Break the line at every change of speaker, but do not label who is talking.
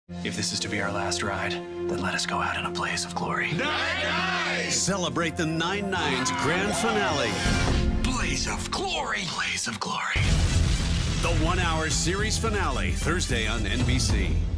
If this is to be our last ride, then let us go out in a blaze of glory.
Celebrate the Nine Nines grand finale.
Blaze of glory. Blaze of glory.
The 1 hour series finale, Thursday on NBC.